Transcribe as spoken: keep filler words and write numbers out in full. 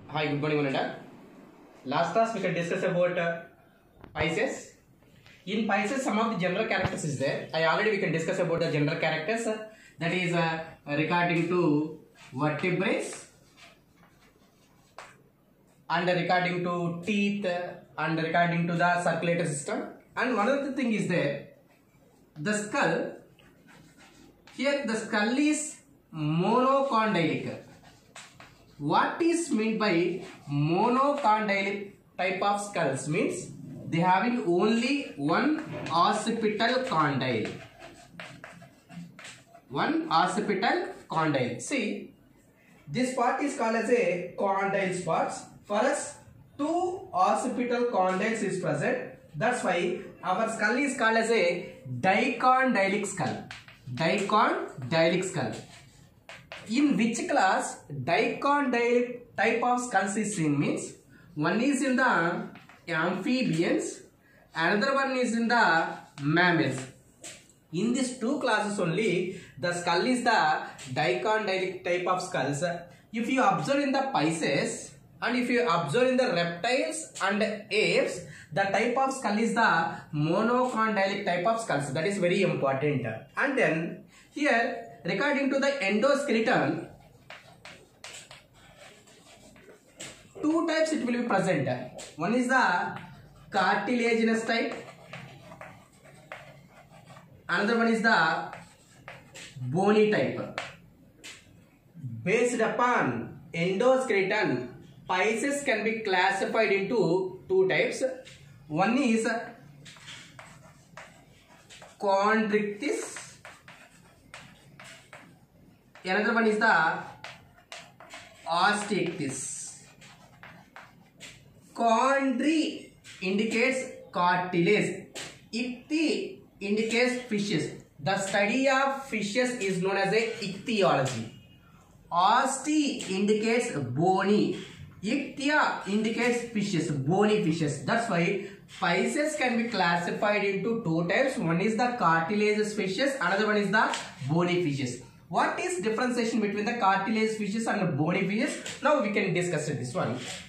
Hi, good morning, Mananda. Last class we can discuss about uh, Pisces. In Pisces, some of the general characters is there. I already we can discuss about the general characters. Uh, that is uh, regarding to vertebrates and regarding to teeth uh, and regarding to the circulatory system. And one other thing is there, the skull. Here the skull is monocondylic. What is meant by monocondylic type of skulls means they having only one occipital condyle. One occipital condyle. See, this part is called as a condyle spots. For us, two occipital condyles is present. That's why our skull is called as a dicondylic skull. Dicondylic skull. In which class dicondylic type of skulls is seen means one is in the amphibians, another one is in the mammals. In these two classes only the skull is the dicondylic type of skulls. If you observe in the Pisces and if you observe in the reptiles and apes, the type of skull is the monocondylic type of skulls. That is very important. And then here regarding to the endoskeleton, two types it will be present. One is the cartilaginous type, another one is the bony type. Based upon endoskeleton, Pisces can be classified into two types. One is chondrichthyes, another one is the osteichthyes. Chondri indicates cartilage, ichthy indicates fishes. The study of fishes is known as a ichthyology. Oste indicates bony, ichthya indicates fishes, bony fishes. That's why Pisces can be classified into two types. One is the cartilaginous fishes, another one is the bony fishes. What is differentiation between the cartilaginous fishes and the bony fishes? Now we can discuss this one.